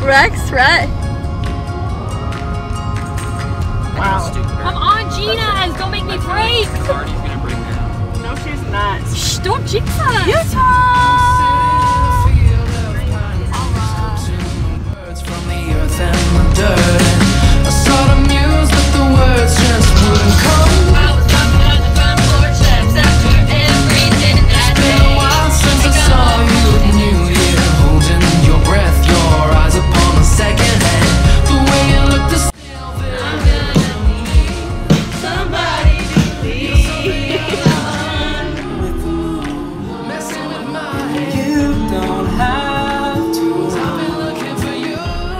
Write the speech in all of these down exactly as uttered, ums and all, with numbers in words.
Rex, right? Wow. Come on, Gina, don't make me break. Cardi's gonna break now. No, she's not. Shh, don't jinx us. Utah! From the earth and the dirt, I saw the muse, but the words just wouldn't come. I was walking on the front porch steps after everything that day. It's been a while since I saw you at New Year, holding your breath, your eyes upon the second hand. The way you looked to still there. I'm gonna need somebody to leave with you, messing with my head. You don't have to. I've been looking for you.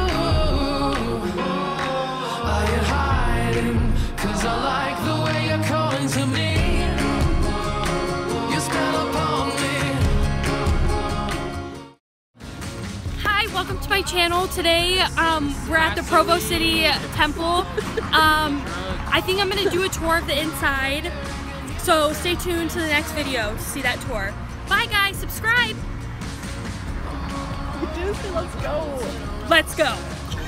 Cause I like the way you're calling to me. You spell upon me. Hi, welcome to my channel. Today um, we're at the Provo City Temple. Um, I think I'm gonna do a tour of the inside. So stay tuned to the next video to see that tour. Bye guys, subscribe. Let's go. Let's go.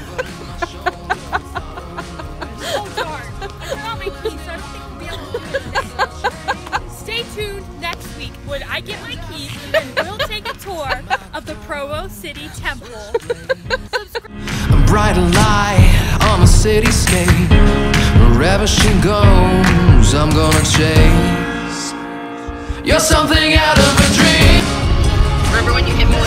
So dark. I forgot my keys, so I don't think we'll be able to do it today. Stay tuned next week when I get my keys and we'll take a tour of the Provo City Temple. A bright light on a cityscape. Wherever she goes, I'm gonna chase. You're something out of a dream. Remember when you hit me with